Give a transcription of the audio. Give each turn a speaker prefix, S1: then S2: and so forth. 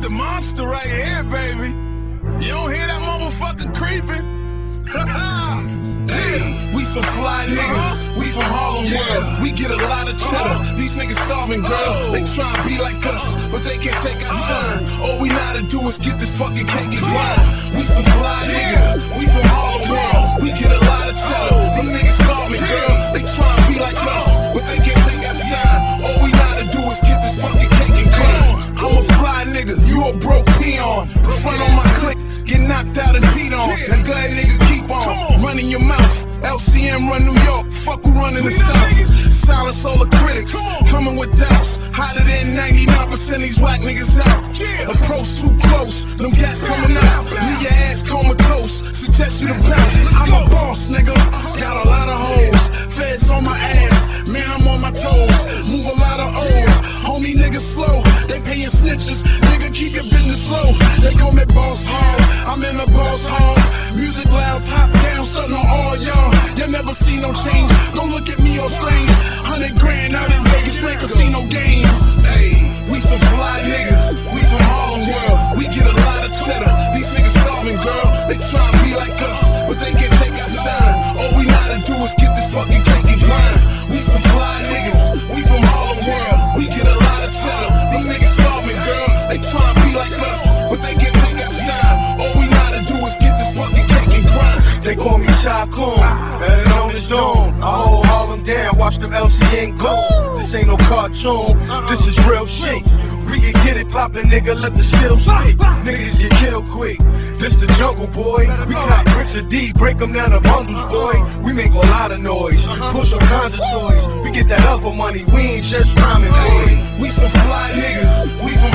S1: the monster right here, baby. You don't hear that motherfucker creeping? Hey, we some fly niggas. We from Harlem World. We get a lot of cheddar. These niggas starving, girl. They try to be like us, but they can't take our shine. All we know how to do is get this fucking cake and grind. We some fly niggas. We from Harlem World. We get a lot of cheddar. These niggas starving, girl. They try to be like us, but they can't take our shine. All we know how to do is get this fucking cake and grind. I'm a fly nigga. You a broke peon. Put front on my click. Get knocked out and beat on. Now go ahead, nigga, keep on running your mouth. LCM run New York, fuck who running the South. Silence all the critics, coming with doubts. Hotter than 99% these whack niggas out. Approach too close, them gas coming out. Leave your ass comatose, suggest you to bounce. I'm a boss, nigga, got a lot of hoes. Feds on my ass, man, I'm on my toes. Move a lot of O's, homie niggas slow. They paying snitches, nigga, keep your business low. They call me boss hog, I'm in a boss hog. Music loud, top down, stunting on all y'all. You never see no change, don't look at me all strange. 100 grand out in Vegas, play casino games. Hey, we some fly niggas, we from Harlem World. We get a lot of cheddar, these niggas starving, girl. They try to be like us, but they can't take our shine. All we know how to do is get this fucking cake and grind. We some fly niggas, we from Harlem World. We get a lot of cheddar, these niggas starving, girl. They try to be like us, but they can't take our shine. All we know how to do is get this fucking cake and grind.
S2: They call me Tycoon, better known as Doom. I hold Harlem down, watch them LCN go. This ain't no cartoon, this is real shit. We can get it poppin', nigga, let the steel stick. Niggas get killed quick, this the jungle, boy. We cop bricks of D, break them down to bundles, boy. We make a lot of noise, push all kinds of toys. We get that other money, we ain't just rhyming, boy.
S1: We some fly niggas, we from